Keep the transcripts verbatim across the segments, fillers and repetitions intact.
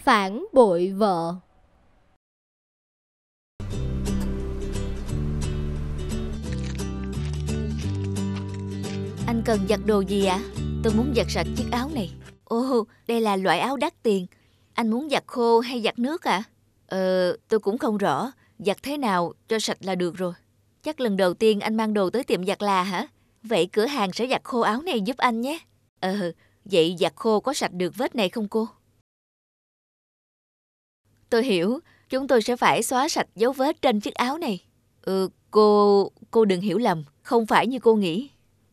phản bội vợ. Anh cần giặt đồ gì ạ? Tôi muốn giặt sạch chiếc áo này. Ồ, đây là loại áo đắt tiền. Anh muốn giặt khô hay giặt nước ạ? Ờ, tôi cũng không rõ. Giặt thế nào cho sạch là được rồi. Chắc lần đầu tiên anh mang đồ tới tiệm giặt là hả? Vậy cửa hàng sẽ giặt khô áo này giúp anh nhé. Ờ, vậy giặt khô có sạch được vết này không cô? Tôi hiểu, chúng tôi sẽ phải xóa sạch dấu vết trên chiếc áo này. Ừ, cô... cô đừng hiểu lầm, không phải như cô nghĩ.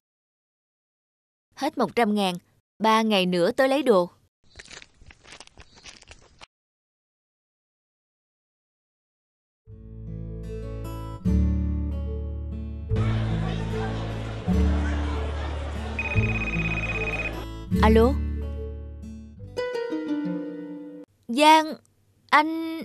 Hết một trăm ngàn, ba ngày nữa tới lấy đồ. Alo? Giang, anh...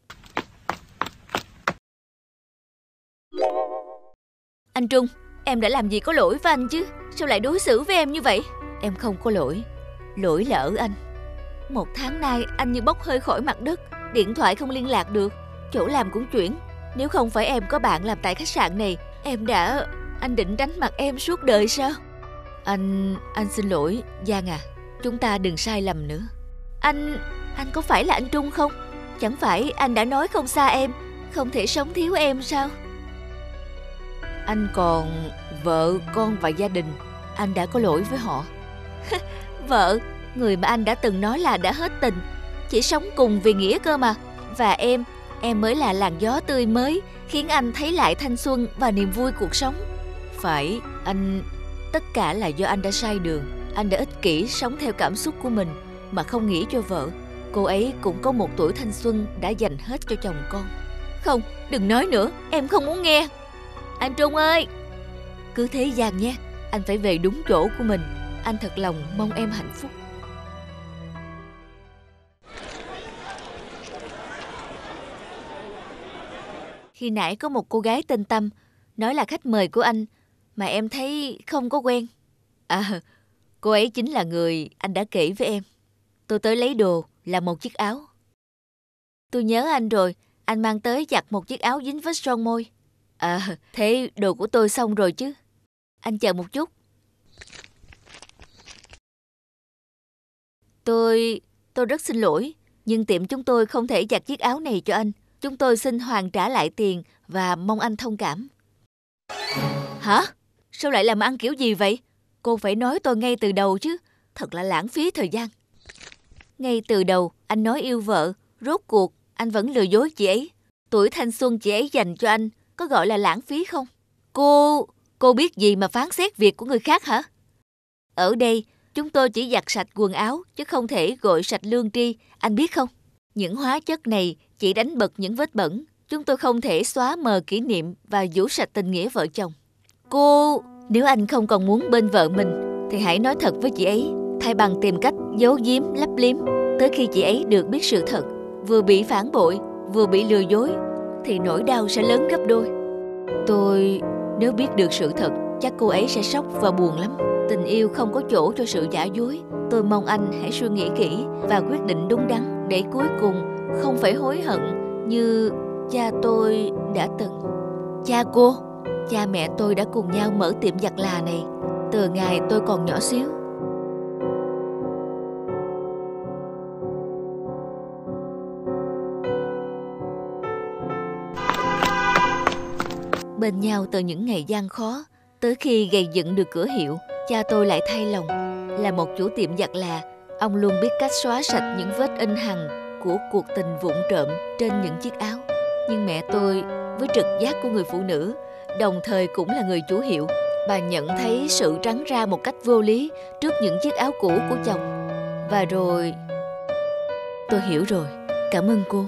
Anh Trung, em đã làm gì có lỗi với anh chứ? Sao lại đối xử với em như vậy? Em không có lỗi. Lỗi là ở anh. Một tháng nay anh như bốc hơi khỏi mặt đất. Điện thoại không liên lạc được. Chỗ làm cũng chuyển. Nếu không phải em có bạn làm tại khách sạn này, em đã... Anh định tránh mặt em suốt đời sao? Anh... anh xin lỗi, Giang à. Chúng ta đừng sai lầm nữa. Anh... anh có phải là anh Trung không? Chẳng phải anh đã nói không xa em, không thể sống thiếu em sao? Anh còn vợ, con và gia đình. Anh đã có lỗi với họ. Vợ, người mà anh đã từng nói là đã hết tình, chỉ sống cùng vì nghĩa cơ mà. Và em, em mới là làn gió tươi mới, khiến anh thấy lại thanh xuân và niềm vui cuộc sống. Phải, anh... Tất cả là do anh đã sai đường. Anh đã ích kỷ sống theo cảm xúc của mình mà không nghĩ cho vợ. Cô ấy cũng có một tuổi thanh xuân đã dành hết cho chồng con. Không, đừng nói nữa, em không muốn nghe. Anh Trung ơi! Cứ thế Giang nhé, anh phải về đúng chỗ của mình. Anh thật lòng mong em hạnh phúc. Khi nãy có một cô gái tên Tâm nói là khách mời của anh, mà em thấy không có quen. À, cô ấy chính là người anh đã kể với em. Tôi tới lấy đồ là một chiếc áo. Tôi nhớ anh rồi, anh mang tới giặt một chiếc áo dính vết son môi. À, thế đồ của tôi xong rồi chứ. Anh chờ một chút. Tôi... tôi rất xin lỗi, nhưng tiệm chúng tôi không thể giặt chiếc áo này cho anh. Chúng tôi xin hoàn trả lại tiền và mong anh thông cảm. Hả? Sao lại làm ăn kiểu gì vậy? Cô phải nói tôi ngay từ đầu chứ. Thật là lãng phí thời gian. Ngay từ đầu, anh nói yêu vợ. Rốt cuộc, anh vẫn lừa dối chị ấy. Tuổi thanh xuân chị ấy dành cho anh có gọi là lãng phí không? Cô... cô biết gì mà phán xét việc của người khác hả? Ở đây, chúng tôi chỉ giặt sạch quần áo, chứ không thể gội sạch lương tri, anh biết không? Những hóa chất này chỉ đánh bật những vết bẩn. Chúng tôi không thể xóa mờ kỷ niệm và vũ sạch tình nghĩa vợ chồng. Cô... nếu anh không còn muốn bên vợ mình, thì hãy nói thật với chị ấy, thay bằng tìm cách giấu giếm, lấp liếm. Tới khi chị ấy được biết sự thật, vừa bị phản bội, vừa bị lừa dối, thì nỗi đau sẽ lớn gấp đôi. Tôi... nếu biết được sự thật, chắc cô ấy sẽ sốc và buồn lắm. Tình yêu không có chỗ cho sự giả dối. Tôi mong anh hãy suy nghĩ kỹ và quyết định đúng đắn, để cuối cùng không phải hối hận như cha tôi đã từng. Cha cô, cha mẹ tôi đã cùng nhau mở tiệm giặt là này từ ngày tôi còn nhỏ xíu. Bên nhau từ những ngày gian khó, tới khi gầy dựng được cửa hiệu, cha tôi lại thay lòng. Là một chủ tiệm giặt là, ông luôn biết cách xóa sạch những vết in hằn của cuộc tình vụng trộm trên những chiếc áo. Nhưng mẹ tôi, với trực giác của người phụ nữ, đồng thời cũng là người chủ hiệu, bà nhận thấy sự trắng ra một cách vô lý trước những chiếc áo cũ của chồng. Và rồi... tôi hiểu rồi, cảm ơn cô.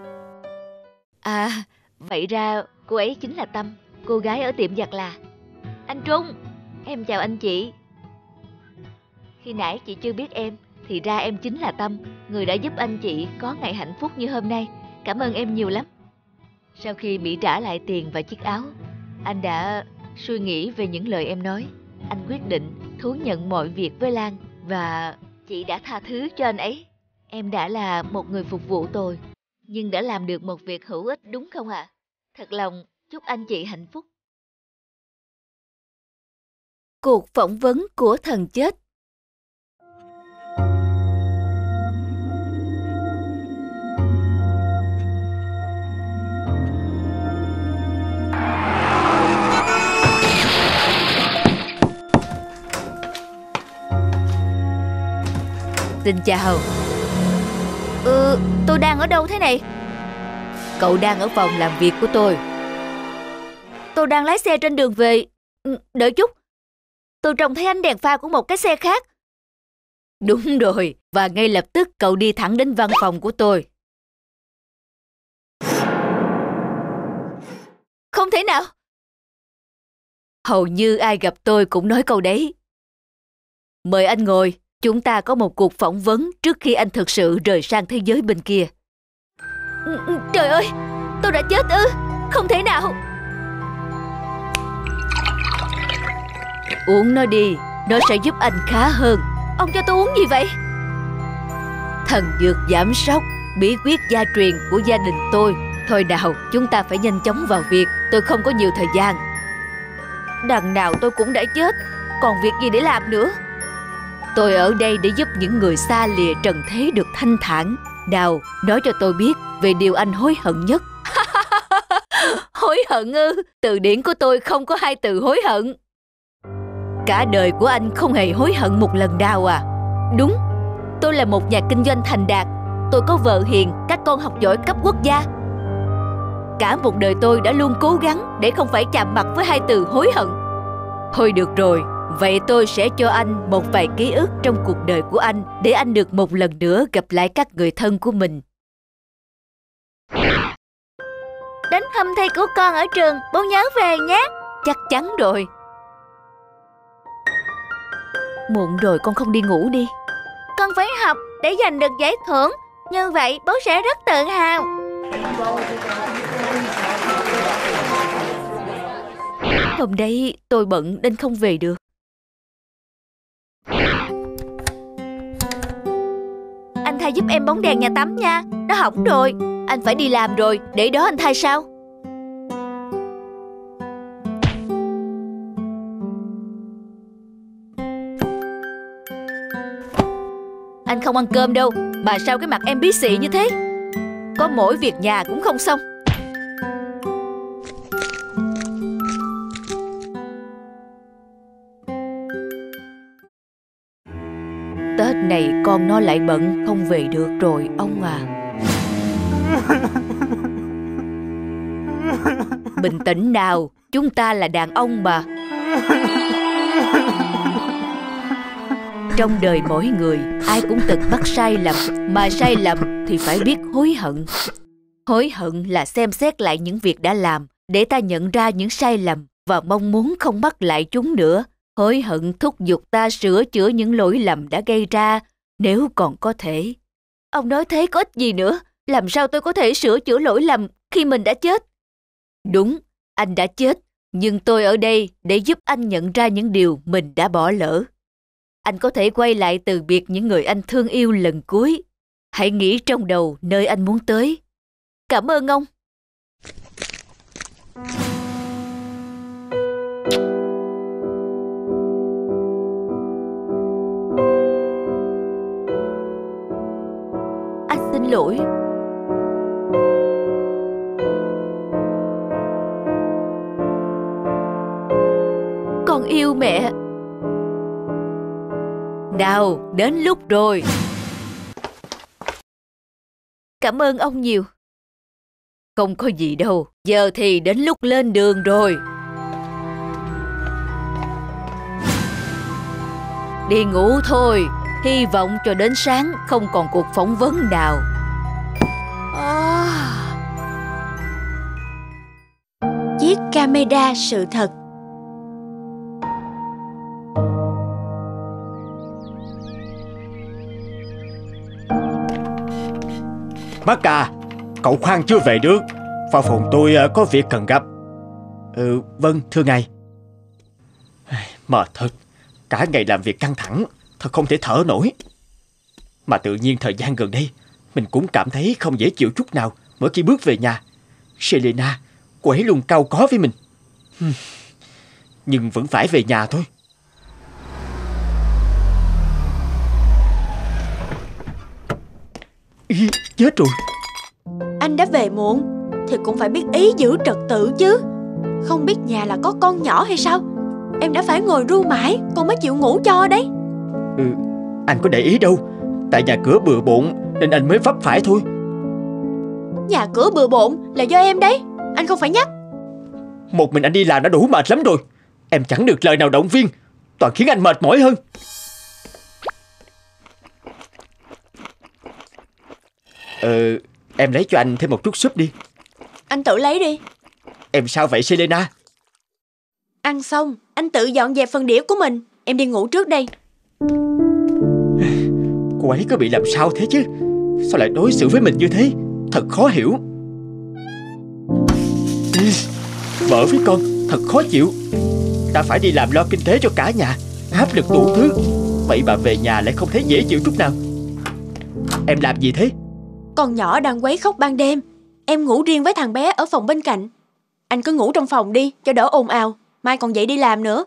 À, vậy ra cô ấy chính là Tâm, cô gái ở tiệm giặt là. Anh Trung, em chào anh chị. Khi nãy chị chưa biết em, thì ra em chính là Tâm, người đã giúp anh chị có ngày hạnh phúc như hôm nay. Cảm ơn em nhiều lắm. Sau khi bị trả lại tiền và chiếc áo, anh đã suy nghĩ về những lời em nói. Anh quyết định thú nhận mọi việc với Lan và chị đã tha thứ cho anh ấy. Em đã là một người phục vụ tôi, nhưng đã làm được một việc hữu ích đúng không ạ? À? Thật lòng chúc anh chị hạnh phúc. Cuộc phỏng vấn của thần chết. Xin chào. Ừ, tôi đang ở đâu thế này? Cậu đang ở phòng làm việc của tôi. Tôi đang lái xe trên đường về. Đợi chút. Tôi trông thấy ánh đèn pha của một cái xe khác. Đúng rồi, và ngay lập tức cậu đi thẳng đến văn phòng của tôi. Không thể nào. Hầu như ai gặp tôi cũng nói câu đấy. Mời anh ngồi. Chúng ta có một cuộc phỏng vấn trước khi anh thực sự rời sang thế giới bên kia. Trời ơi, tôi đã chết ư? Không thể nào. Uống nó đi, nó sẽ giúp anh khá hơn. Ông cho tôi uống gì vậy? Thần dược giảm sốc, bí quyết gia truyền của gia đình tôi. Thôi nào, chúng ta phải nhanh chóng vào việc. Tôi không có nhiều thời gian. Đằng nào tôi cũng đã chết, còn việc gì để làm nữa? Tôi ở đây để giúp những người xa lìa trần thế được thanh thản. Nào, nói cho tôi biết về điều anh hối hận nhất. Hối hận ư? Từ điển của tôi không có hai từ hối hận. Cả đời của anh không hề hối hận một lần nào à? Đúng, tôi là một nhà kinh doanh thành đạt. Tôi có vợ hiền, các con học giỏi cấp quốc gia. Cả một đời tôi đã luôn cố gắng để không phải chạm mặt với hai từ hối hận. Thôi được rồi, vậy tôi sẽ cho anh một vài ký ức trong cuộc đời của anh để anh được một lần nữa gặp lại các người thân của mình. Đến thăm thầy của con ở trường, bố nhớ về nhé. Chắc chắn rồi. Muộn rồi, con không đi ngủ đi. Con phải học để giành được giải thưởng. Như vậy bố sẽ rất tự hào. Hôm nay tôi bận nên không về được. Anh thay giúp em bóng đèn nhà tắm nha. Nó hỏng rồi. Anh phải đi làm rồi. Để đó anh thay sau. Anh không ăn cơm đâu. Mà sao cái mặt em bí xị như thế? Có mỗi việc nhà cũng không xong. Tết này con nó lại bận không về được rồi ông à. Bình tĩnh nào, chúng ta là đàn ông mà. Trong đời mỗi người, ai cũng từng mắc sai lầm. Mà sai lầm thì phải biết hối hận. Hối hận là xem xét lại những việc đã làm để ta nhận ra những sai lầm và mong muốn không mắc lại chúng nữa. Hối hận thúc giục ta sửa chữa những lỗi lầm đã gây ra nếu còn có thể. Ông nói thế có ích gì nữa? Làm sao tôi có thể sửa chữa lỗi lầm khi mình đã chết? Đúng, anh đã chết, nhưng tôi ở đây để giúp anh nhận ra những điều mình đã bỏ lỡ. Anh có thể quay lại từ biệt những người anh thương yêu lần cuối. Hãy nghĩ trong đầu nơi anh muốn tới. Cảm ơn ông. Anh xin lỗi. Con yêu mẹ. Nào, đến lúc rồi. Cảm ơn ông nhiều. Không có gì đâu, giờ thì đến lúc lên đường rồi. Đi ngủ thôi, hy vọng cho đến sáng không còn cuộc phỏng vấn nào. À... Chiếc camera sự thật. Bác à, cậu khoan chưa về được. Vào phòng tôi có việc cần gặp. Ừ, vâng, thưa ngài. Mệt thật. Cả ngày làm việc căng thẳng, thật không thể thở nổi. Mà tự nhiên thời gian gần đây mình cũng cảm thấy không dễ chịu chút nào mỗi khi bước về nhà. Selena, cô ấy luôn cau có với mình. Nhưng vẫn phải về nhà thôi. Ý, chết rồi. Anh đã về muộn thì cũng phải biết ý giữ trật tự chứ. Không biết nhà là có con nhỏ hay sao? Em đã phải ngồi ru mãi con mới chịu ngủ cho đấy. Ừ, anh có để ý đâu. Tại nhà cửa bừa bộn nên anh mới vấp phải thôi. Nhà cửa bừa bộn là do em đấy, anh không phải nhắc. Một mình anh đi làm đã đủ mệt lắm rồi. Em chẳng được lời nào động viên, toàn khiến anh mệt mỏi hơn. Ờ, em lấy cho anh thêm một chút súp đi. Anh tự lấy đi. Em sao vậy Selena? Ăn xong, anh tự dọn dẹp phần đĩa của mình. Em đi ngủ trước đây. Cô ấy có bị làm sao thế chứ? Sao lại đối xử với mình như thế? Thật khó hiểu. Vợ với con thật khó chịu. Ta phải đi làm lo kinh tế cho cả nhà, áp lực đủ thứ. Vậy mà về nhà lại không thấy dễ chịu chút nào. Em làm gì thế? Con nhỏ đang quấy khóc ban đêm. Em ngủ riêng với thằng bé ở phòng bên cạnh. Anh cứ ngủ trong phòng đi cho đỡ ồn ào. Mai còn dậy đi làm nữa.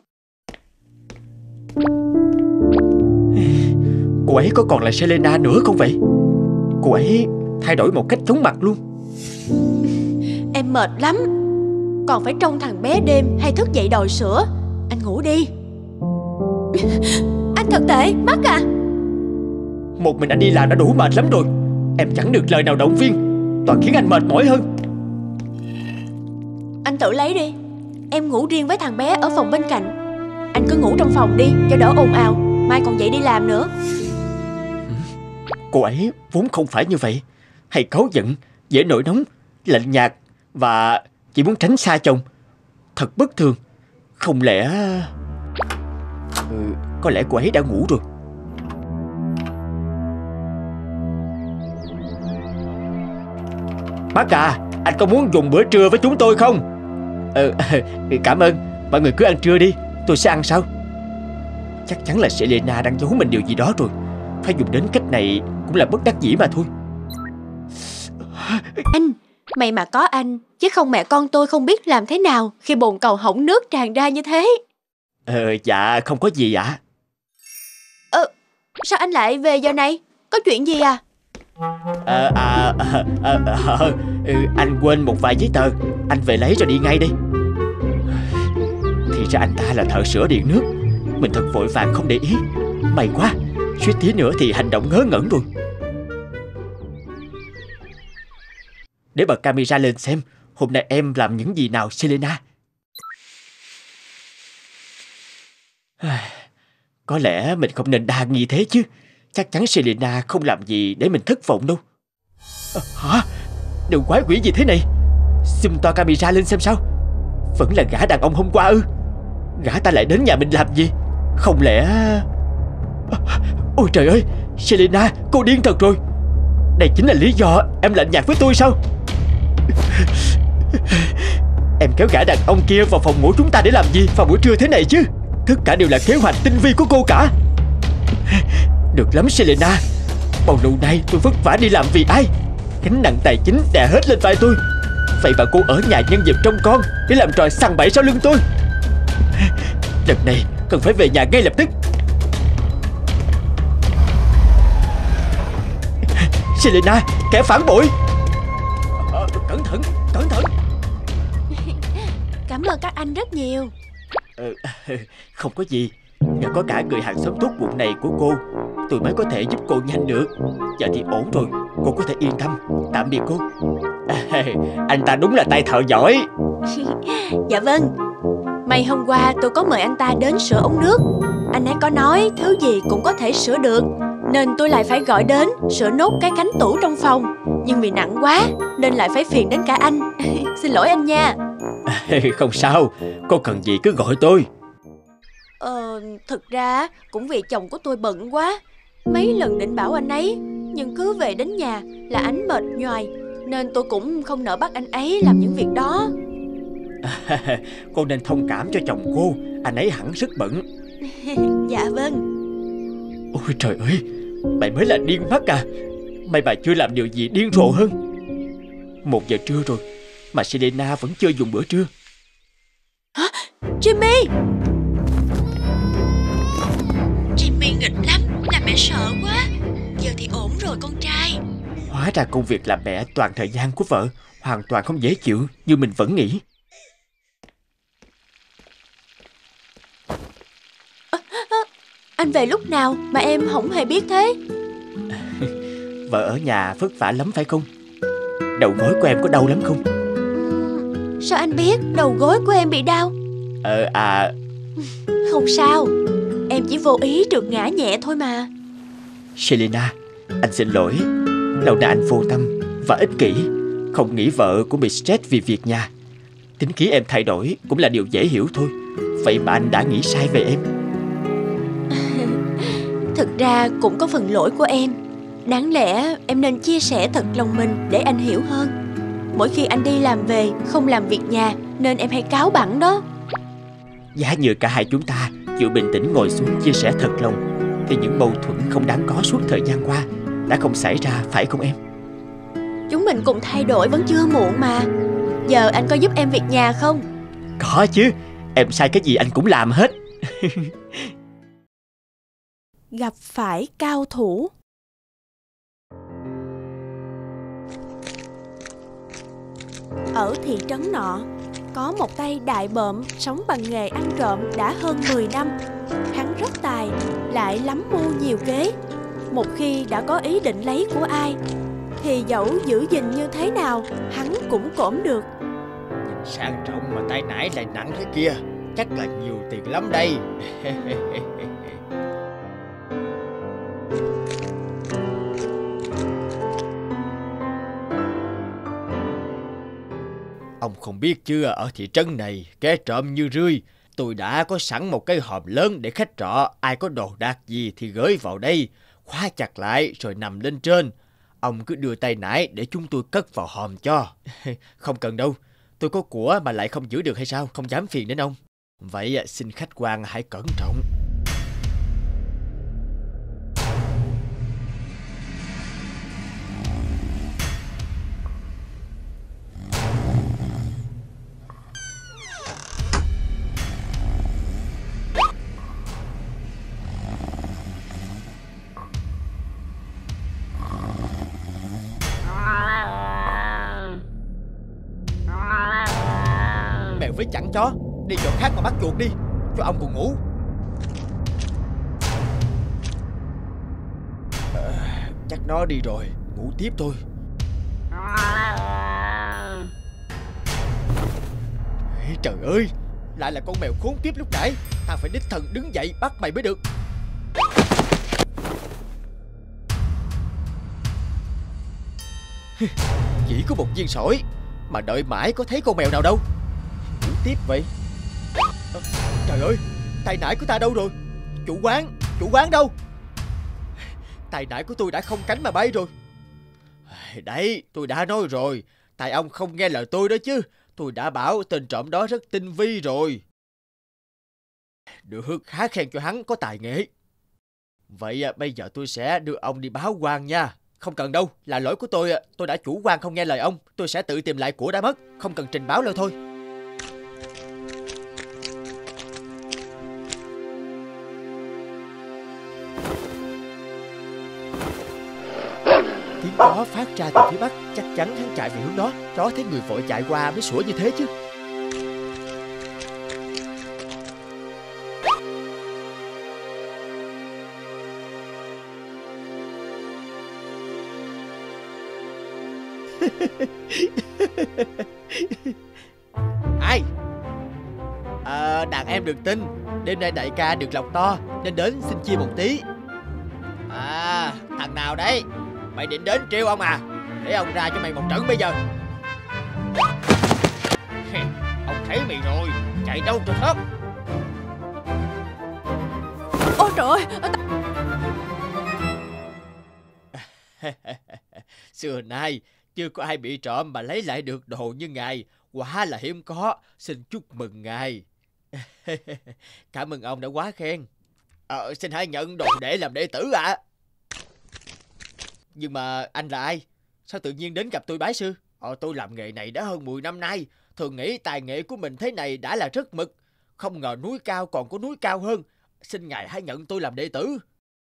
Cô ấy có còn là Selena nữa không vậy? Cô ấy thay đổi một cách chóng mặt luôn. Em mệt lắm. Còn phải trông thằng bé đêm hay thức dậy đòi sữa. Anh ngủ đi. Anh thật tệ, Mark à. Một mình anh đi làm đã đủ mệt lắm rồi. Em chẳng được lời nào động viên, toàn khiến anh mệt mỏi hơn. Anh tự lấy đi. Em ngủ riêng với thằng bé ở phòng bên cạnh. Anh cứ ngủ trong phòng đi cho đỡ ồn ào. Mai còn dậy đi làm nữa. Cô ấy vốn không phải như vậy. Hay cáu giận, dễ nổi nóng, lạnh nhạt và chỉ muốn tránh xa chồng. Thật bất thường. Không lẽ... Ừ, có lẽ cô ấy đã ngủ rồi. Bác à, anh có muốn dùng bữa trưa với chúng tôi không? Ờ, cảm ơn. Mọi người cứ ăn trưa đi, tôi sẽ ăn sau. Chắc chắn là Selena đang giấu mình điều gì đó rồi. Phải dùng đến cách này cũng là bất đắc dĩ mà thôi. Anh, may mà có anh, chứ không mẹ con tôi không biết làm thế nào khi bồn cầu hỏng nước tràn ra như thế. Ờ, dạ không có gì ạ. Ờ, sao anh lại về giờ này? Có chuyện gì à? À, à, à, à, à, à, anh quên một vài giấy tờ. Anh về lấy rồi đi ngay đi. Thì ra anh ta là thợ sửa điện nước. Mình thật vội vàng không để ý. May quá, suýt tí nữa thì hành động ngớ ngẩn rồi. Để bật camera lên xem hôm nay em làm những gì nào Selena. Có lẽ mình không nên đa nghi thế chứ. Chắc chắn Selena không làm gì để mình thất vọng đâu. À, hả? Điều quái quỷ gì thế này? Zoom to camera lên xem sao. Vẫn là gã đàn ông hôm qua ư? Gã ta lại đến nhà mình làm gì? Không lẽ... À, ôi trời ơi, Selena, cô điên thật rồi. Đây chính là lý do em lạnh nhạt với tôi sao? Em kéo gã đàn ông kia vào phòng ngủ chúng ta để làm gì vào buổi trưa thế này chứ? Tất cả đều là kế hoạch tinh vi của cô cả. Được lắm Selena. Bao lâu nay tôi vất vả đi làm vì ai? Gánh nặng tài chính đè hết lên vai tôi. Vậy mà cô ở nhà nhân dịp trông con để làm trò sằng bậy sau lưng tôi. Lần này cần phải về nhà ngay lập tức. Selena, kẻ phản bội. à, Cẩn thận, cẩn thận. Cảm ơn các anh rất nhiều. ờ, Không có gì. Nhờ có cả người hàng xóm tốt bụng này của cô, tôi mới có thể giúp cô nhanh được. Giờ thì ổn rồi, cô có thể yên tâm. Tạm biệt cô. à, Anh ta đúng là tay thợ giỏi. Dạ vâng. May hôm qua tôi có mời anh ta đến sửa ống nước. Anh ấy có nói thứ gì cũng có thể sửa được, nên tôi lại phải gọi đến sửa nốt cái cánh tủ trong phòng. Nhưng vì nặng quá nên lại phải phiền đến cả anh. Xin lỗi anh nha. Không sao, cô cần gì cứ gọi tôi. Ờ, thực ra cũng vì chồng của tôi bận quá. Mấy lần định bảo anh ấy, nhưng cứ về đến nhà là anh mệt nhoài, nên tôi cũng không nỡ bắt anh ấy làm những việc đó. à, Cô nên thông cảm cho chồng cô. Anh ấy hẳn rất bận. Dạ vâng. Ôi trời ơi, Mày mới là điên mắt à. May bà chưa làm điều gì điên rồ hơn. Một giờ trưa rồi mà Selena vẫn chưa dùng bữa trưa. Hả? Jimmy! Jimmy nghịch lắm, làm mẹ sợ quá. Giờ thì ổn rồi con trai. Hóa ra công việc làm mẹ toàn thời gian của vợ hoàn toàn không dễ chịu như mình vẫn nghĩ. à, à, Anh về lúc nào mà em không hề biết thế? Vợ ở nhà vất vả lắm phải không? Đầu gối của em có đau lắm không? Sao anh biết đầu gối của em bị đau? Ờ à Không sao, em chỉ vô ý trượt ngã nhẹ thôi mà. Selena, anh xin lỗi. Lâu nay anh vô tâm và ích kỷ, không nghĩ vợ cũng bị stress vì việc nhà. Tính khí em thay đổi cũng là điều dễ hiểu thôi. Vậy mà anh đã nghĩ sai về em. Thực ra cũng có phần lỗi của em. Đáng lẽ em nên chia sẻ thật lòng mình để anh hiểu hơn. Mỗi khi anh đi làm về không làm việc nhà nên em hay cáu bẳn đó. Giá như cả hai chúng ta chịu bình tĩnh ngồi xuống chia sẻ thật lòng thì những mâu thuẫn không đáng có suốt thời gian qua đã không xảy ra, phải không em? Chúng mình cùng thay đổi vẫn chưa muộn mà. Giờ anh có giúp em việc nhà không? Có chứ, em sai cái gì anh cũng làm hết. Gặp phải cao thủ. Ở thị trấn nọ, có một tay đại bợm sống bằng nghề ăn trộm đã hơn mười năm. Hắn rất tài, lại lắm mưu nhiều kế. Một khi đã có ý định lấy của ai, thì dẫu giữ gìn như thế nào, hắn cũng cổm được. Nhìn sang trọng mà tay nải lại nặng thế kia, chắc là nhiều tiền lắm đây. Ông không biết chưa, ở thị trấn này kẻ trộm như rươi. Tôi đã có sẵn một cái hòm lớn để khách trọ ai có đồ đạc gì thì gửi vào đây, khóa chặt lại rồi nằm lên trên. Ông cứ đưa tay nải để chúng tôi cất vào hòm cho. Không cần đâu, tôi có của mà lại không giữ được hay sao? Không dám phiền đến ông. Vậy xin khách quan hãy cẩn trọng. Mèo với chẵn chó, đi chỗ khác mà bắt chuột đi, cho ông còn ngủ. À, chắc nó đi rồi, ngủ tiếp thôi. Ê, trời ơi, lại là con mèo khốn kiếp lúc nãy. Ta phải đích thân đứng dậy bắt mày mới được. Chỉ có một viên sỏi mà đợi mãi có thấy con mèo nào đâu. Ngủ tiếp vậy. À, trời ơi, tay nải của ta đâu rồi? Chủ quán, chủ quán đâu? Tay nải của tôi đã không cánh mà bay rồi. Đấy, tôi đã nói rồi, tại ông không nghe lời tôi đó chứ. Tôi đã bảo tên trộm đó rất tinh vi rồi. Được, khá khen cho hắn có tài nghệ. Vậy bây giờ tôi sẽ đưa ông đi báo quan nha. Không cần đâu, là lỗi của tôi. Tôi đã chủ quan không nghe lời ông. Tôi sẽ tự tìm lại của đã mất. Không cần trình báo đâu thôi. Tiếng chó phát ra từ phía bắc, chắc chắn hắn chạy về hướng đó. Chó thấy người vội chạy qua mới sủa như thế chứ. Ai? À, đàn em được tin đêm nay đại ca được lòng to nên đến xin chia một tí. À, thằng nào đấy? Mày định đến trêu ông à? Để ông ra cho mày một trận bây giờ. Ông thấy mày rồi, chạy đâu cho thoát. Ôi trời ơi! Xưa nay chưa có ai bị trộm mà lấy lại được đồ như ngài, quá là hiếm có. Xin chúc mừng ngài. Cảm ơn ông đã quá khen. Ờ, xin hãy nhận đồ để làm đệ tử ạ. À. Nhưng mà anh là ai? Sao tự nhiên đến gặp tôi bái sư? Ờ, tôi làm nghề này đã hơn mười năm nay. Thường nghĩ tài nghệ của mình thế này đã là rất mực. Không ngờ núi cao còn có núi cao hơn. Xin ngài hãy nhận tôi làm đệ tử.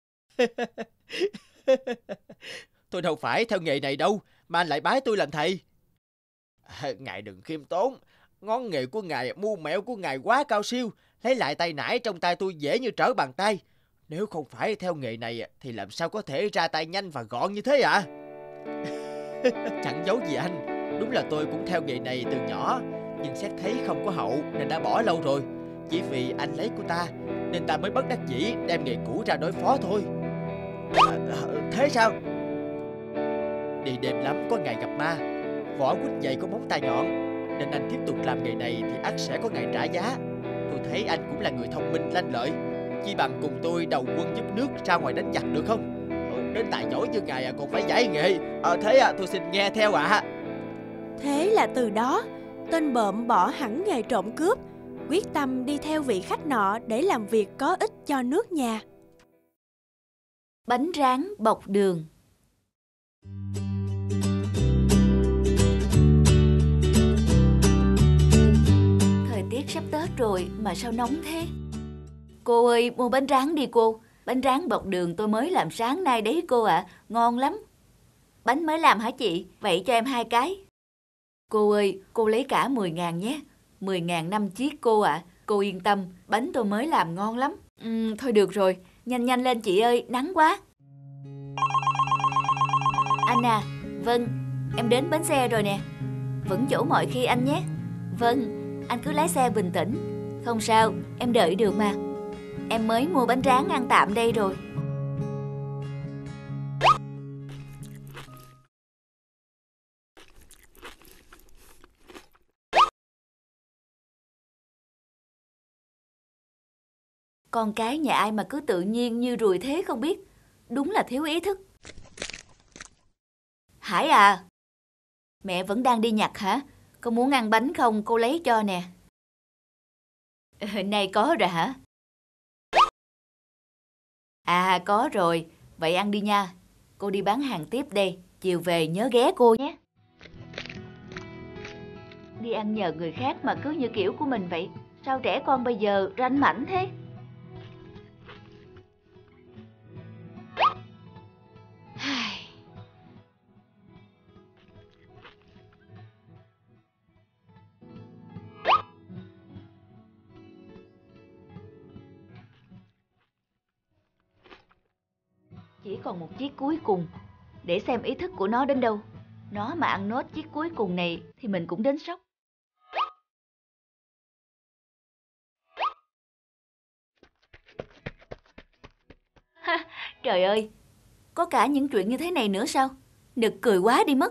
Tôi đâu phải theo nghề này đâu, mà anh lại bái tôi làm thầy. À, ngài đừng khiêm tốn. Ngón nghề của ngài, mưu mẹo của ngài quá cao siêu. Lấy lại tay nải trong tay tôi dễ như trở bàn tay. Nếu không phải theo nghề này thì làm sao có thể ra tay nhanh và gọn như thế ạ? À? Chẳng giấu gì anh, đúng là tôi cũng theo nghề này từ nhỏ, nhưng xét thấy không có hậu nên đã bỏ lâu rồi. Chỉ vì anh lấy của ta nên ta mới bất đắc dĩ đem nghề cũ ra đối phó thôi. À, thế sao? Đi đêm lắm có ngày gặp ma, vỏ quýt dày có móng tay nhọn, nên anh tiếp tục làm nghề này thì ắt sẽ có ngày trả giá. Tôi thấy anh cũng là người thông minh lanh lợi, chi bằng cùng tôi đầu quân giúp nước ra ngoài đánh giặc được không? Đến tài giỏi như ngài còn phải giải nghệ. Ờ thế à, tôi xin nghe theo ạ. À. Thế là từ đó, tên bợm bỏ hẳn nghề trộm cướp, quyết tâm đi theo vị khách nọ để làm việc có ích cho nước nhà. Bánh rán bọc đường. Thời tiết sắp Tết rồi mà sao nóng thế? Cô ơi, mua bánh rán đi cô. Bánh rán bọc đường tôi mới làm sáng nay đấy cô ạ, à. Ngon lắm. Bánh mới làm hả chị? Vậy cho em hai cái. Cô ơi, cô lấy cả mười ngàn nhé. Mười ngàn năm chiếc cô ạ. À. Cô yên tâm, bánh tôi mới làm ngon lắm. Ừ, thôi được rồi, nhanh nhanh lên chị ơi, nắng quá. Anh à, vâng, em đến bến xe rồi nè. Vẫn chỗ mọi khi anh nhé. Vâng, anh cứ lái xe bình tĩnh. Không sao, em đợi được mà. Em mới mua bánh rán ăn tạm đây rồi. Con cái nhà ai mà cứ tự nhiên như ruồi thế không biết. Đúng là thiếu ý thức. Hải à, mẹ vẫn đang đi nhặt hả? Con muốn ăn bánh không? Cô lấy cho nè. Này có rồi hả? À có rồi, vậy ăn đi nha. Cô đi bán hàng tiếp đây, chiều về nhớ ghé cô nhé. Đi ăn nhờ người khác mà cứ như kiểu của mình vậy. Sao trẻ con bây giờ ranh mãnh thế? Chỉ còn một chiếc cuối cùng, để xem ý thức của nó đến đâu. Nó mà ăn nốt chiếc cuối cùng này thì mình cũng đến sốc. Ha, trời ơi, có cả những chuyện như thế này nữa sao? Nực cười quá đi mất.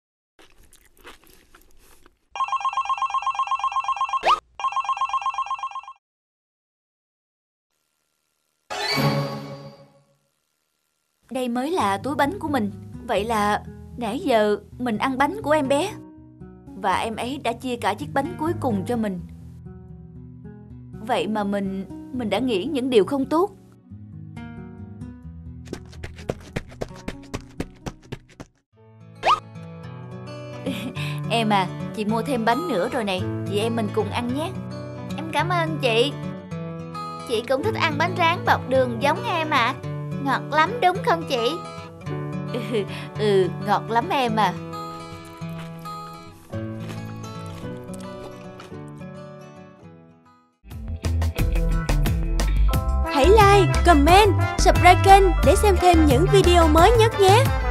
Đây mới là túi bánh của mình. Vậy là nãy giờ mình ăn bánh của em bé, và em ấy đã chia cả chiếc bánh cuối cùng cho mình. Vậy mà mình Mình đã nghĩ những điều không tốt. Em à, chị mua thêm bánh nữa rồi này. Chị em mình cùng ăn nhé. Em cảm ơn chị. Chị cũng thích ăn bánh rán bọc đường giống em à. Ngọt lắm đúng không chị? Ừ, ừ ngọt lắm em à. Hãy like, comment, subscribe kênh để xem thêm những video mới nhất nhé.